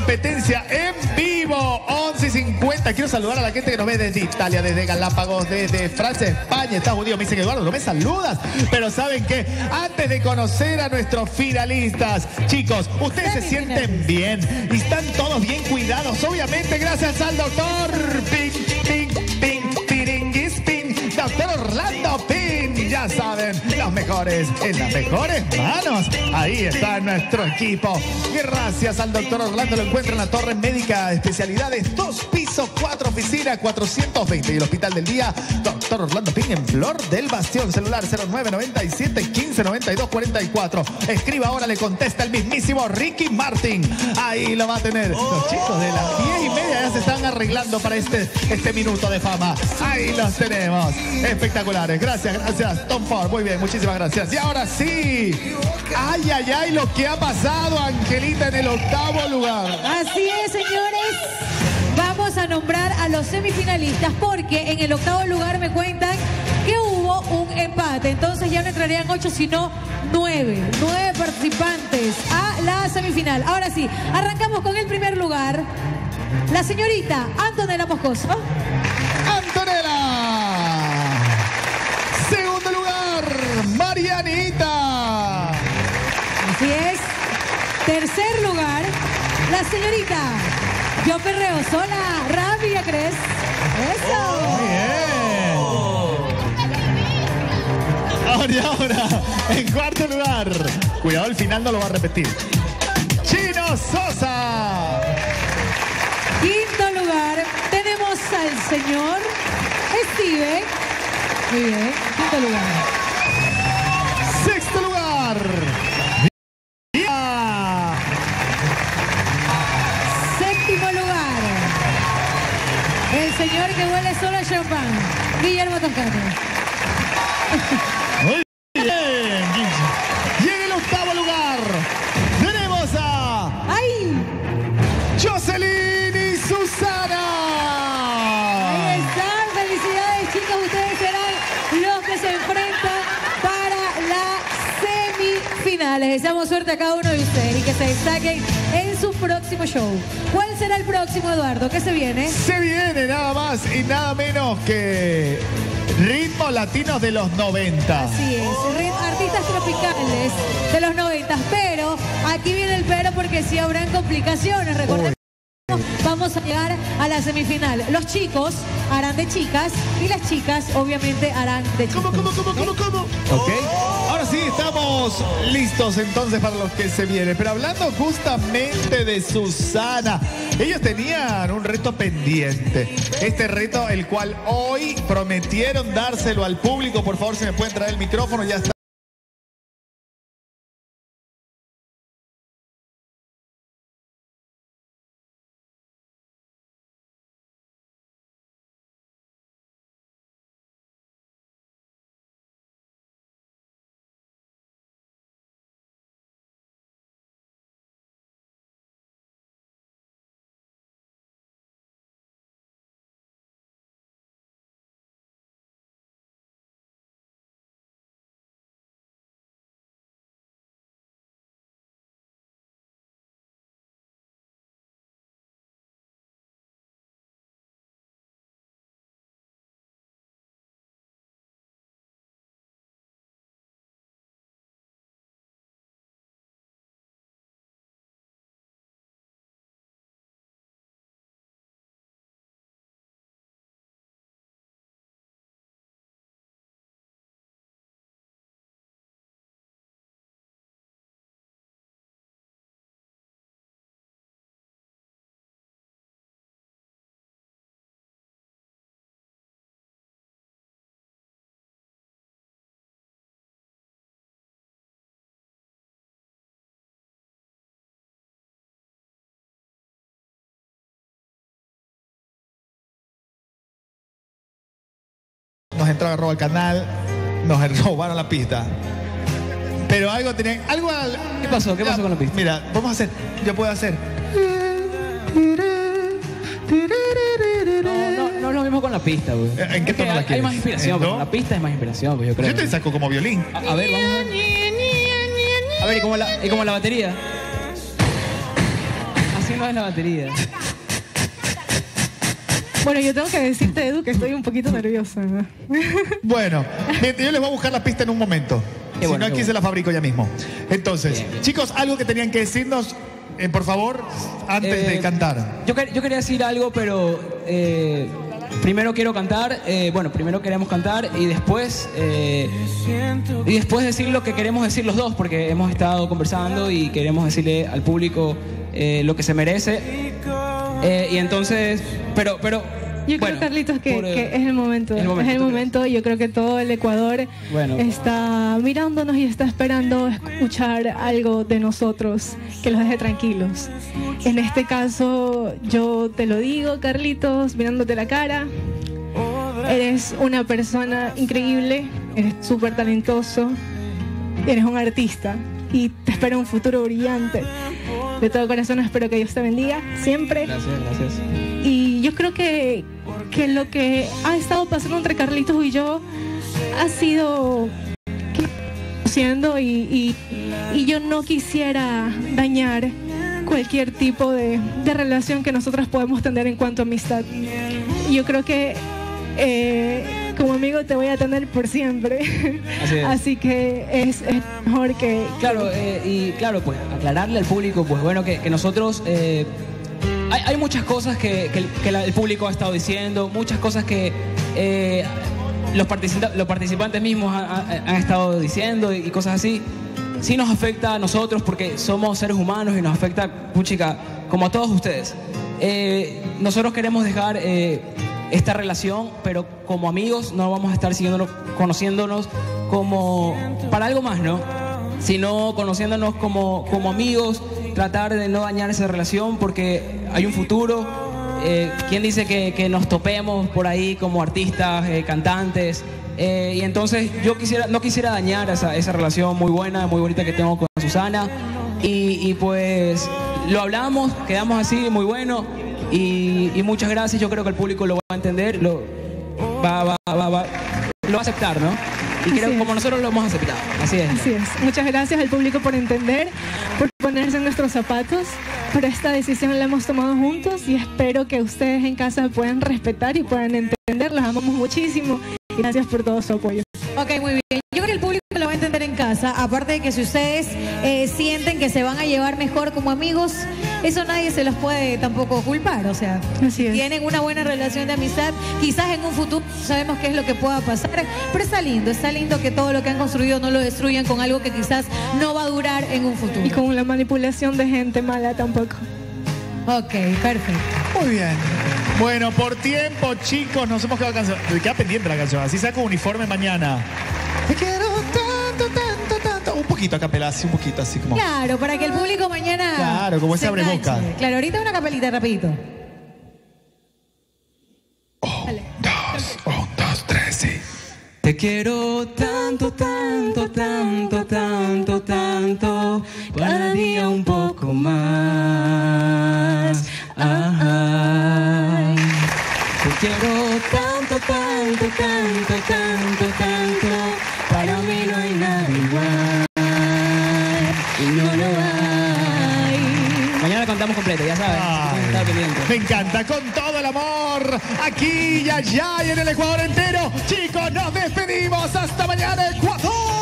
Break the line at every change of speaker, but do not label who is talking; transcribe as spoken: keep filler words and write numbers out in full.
competencia en vivo, once y cincuenta. Quiero saludar a la gente que nos ve desde Italia, desde Galápagos, desde Francia, España, Estados Unidos. Me dicen, Eduardo, no me saludas. Pero ¿saben qué? Antes de conocer a nuestros finalistas, chicos, ustedes se sienten bien y están todos bien cuidados. Obviamente, gracias al doctor Ping, Ping, Ping, Piringuis, Ping, doctor Orlando Ping. Ya saben, los mejores en las mejores manos. Ahí está nuestro equipo. Gracias al doctor Orlando. Lo encuentra en la Torre Médica Especialidades, dos pisos, cuatro oficina, cuatrocientos veinte. Y el Hospital del Día, doctor Orlando Ping en Flor del Bastión. Celular cero nueve noventa y siete, quince, noventa y dos, cuarenta y cuatro. Escriba ahora, le contesta el mismísimo Ricky Martin. Ahí lo va a tener. Los chicos de las diez y media ya se están arreglando para este, este minuto de fama. Ahí los tenemos. Espectaculares. Gracias, gracias, Tom Ford. Muy bien, muchísimas gracias. Y ahora sí. Ay, ay, ay, lo que ha pasado, Angelita, en el octavo lugar.
Así es, señores. Vamos a nombrar a los semifinalistas porque en el octavo lugar me cuentan que hubo un empate. Entonces ya no entrarían ocho, sino nueve. Nueve participantes a la semifinal. Ahora sí, arrancamos con el primer lugar. La señorita Antonella Moscoso.
Antonella. Segundo lugar, Marianita.
Así es. Tercer lugar, la señorita Yo Perreo Sola, Rafa Villacrés. Eso.
Oh, bien. Ahora, ahora, en cuarto lugar. Cuidado, el final no lo va a repetir. Chino Sosa.
Quinto lugar, tenemos al señor Steven. Muy bien, quinto lugar.
Sexto lugar.
Séptimo lugar, el señor que huele solo a champán, Guillermo Toscano.
Muy bien. Y en el octavo lugar tenemos a...
¡Ay!
Jocelyn y Susana.
Ahí están, felicidades chicos, ustedes serán los que se enfrentan para la semifinal. Les deseamos suerte a cada uno de ustedes y que se destaquen en su próximo show. ¿Cuál será el próximo, Eduardo? ¿Qué se viene?
Se viene nada más y nada menos que ritmos latinos de los noventa.
Así es, artistas tropicales de los noventa. Pero aquí viene el pero porque sí habrán complicaciones. Recordemos, vamos a llegar a la semifinal. Los chicos harán de chicas y las chicas obviamente harán de chicos.
¿Cómo, cómo, cómo, cómo, cómo? Ok. Ahora sí, estamos listos entonces para los que se vienen. Pero hablando justamente de Susana, ellos tenían un reto pendiente. Este reto, el cual hoy prometieron dárselo al público. Por favor, si me pueden traer el micrófono, ya está. Nos entraron a robar el canal, nos robaron la pista. Pero algo tenían, algo...
¿Qué pasó? ¿Qué pasó con la pista?
Mira, vamos a hacer, yo puedo hacer.
No, no, no es lo mismo con la pista, güey.
¿En qué tono la quieres?
Hay más inspiración,
¿En
pero
do?
la pista es más inspiración, pues yo creo.
Yo te saco como violín.
A, a ver, vamos a ver. A ver, ¿y cómo la, y cómo la batería? signo es la batería.
Bueno, yo tengo que decirte, Edu, que estoy un poquito nerviosa.
Bueno, mientras yo les voy a buscar la pista en un momento.
Qué
si
bueno,
no, aquí
qué
se
bueno.
la fabrico ya mismo. Entonces,
Bien, bien.
chicos, algo que tenían que decirnos, eh, por favor, antes
Eh,
de cantar.
Yo, quer- yo quería decir algo, pero eh, primero quiero cantar. eh, bueno, primero queremos cantar y después eh, y después decir lo que queremos decir los dos, porque hemos estado conversando y queremos decirle al público eh, lo que se merece. Eh, y entonces, pero, pero.
Yo
bueno,
creo, Carlitos, que,
por, eh,
que es el momento.
el momento,
es el
¿tú
momento. Yo creo que todo el Ecuador
Bueno.
está mirándonos y está esperando escuchar algo de nosotros que los deje tranquilos. En este caso, yo te lo digo, Carlitos, mirándote la cara. Eres una persona increíble, eres súper talentoso, eres un artista y te espera un futuro brillante. De todo corazón espero que Dios te bendiga siempre.
Gracias, gracias.
Y yo creo que, que lo que ha estado pasando entre Carlitos y yo ha sido siendo y, y, y yo no quisiera dañar cualquier tipo de, de relación que nosotros podemos tener en cuanto a amistad. Yo creo que eh, como amigo te voy a tener por siempre.
Así es.
Así que es, es mejor que...
Claro, eh, y claro, pues aclararle al público, pues bueno, que, que nosotros... eh, hay, hay muchas cosas que, que el- que la- el público ha estado diciendo, muchas cosas que eh, los, participa- los participantes mismos han, han- han estado diciendo y, y cosas así. Sí nos afecta a nosotros porque somos seres humanos y nos afecta, puchica, como a todos ustedes. Eh, nosotros queremos dejar eh, esta relación, pero como amigos no vamos a estar siguiéndonos, conociéndonos como para algo más, ¿no? Sino conociéndonos como, como amigos, tratar de no dañar esa relación porque hay un futuro. Eh, ¿Quién dice que, que nos topemos por ahí como artistas, eh, cantantes? Eh, y entonces yo quisiera, no quisiera dañar esa, esa relación muy buena, muy bonita que tengo con Susana. Y, y pues lo hablamos, quedamos así, muy bueno. Y, y muchas gracias, yo creo que el público lo va a entender, lo va, va, va, va, lo va a aceptar, ¿no? Y creo
Así
que
es.
como nosotros lo hemos aceptado. Así es.
Así es. Muchas gracias al público por entender, por ponerse en nuestros zapatos. Pero esta decisión la hemos tomado juntos y espero que ustedes en casa puedan respetar y puedan entender. Los amamos muchísimo y gracias por todo su apoyo.
Ok, muy bien. Yo creo que el público lo va a entender en casa. Aparte de que si ustedes eh, sienten que se van a llevar mejor como amigos, eso nadie se los puede tampoco culpar. O sea,
Así es.
tienen una buena relación de amistad. Quizás en un futuro no sabemos qué es lo que pueda pasar. Pero está lindo, está lindo que todo lo que han construido no lo destruyan con algo que quizás no va a durar en un futuro.
Y con la manipulación de gente mala tampoco.
Ok, perfecto.
Muy bien. Bueno, por tiempo, chicos, nos hemos quedado cansados. Me queda pendiente la canción. Así saco uniforme mañana. Te quiero tanto, tanto, tanto. Un poquito a capela, así, un poquito así como.
Claro, para que el público mañana.
Claro, como ese
se
abreboca.
enganche. Claro, ahorita una capelita rapidito.
Dos, un, dos, tres, sí.
Te quiero tanto, tanto, tanto, tanto, tanto, cada día un poco más. Ay. Te quiero tanto, tanto, tanto, tanto, tanto, para mí no hay nada igual. Y no lo hay. Mañana cantamos completo, ya sabes.
Ay,
Está pendiente.
me encanta, con todo el amor, aquí y allá y en el Ecuador entero. Chicos, nos despedimos. Hasta mañana, Ecuador.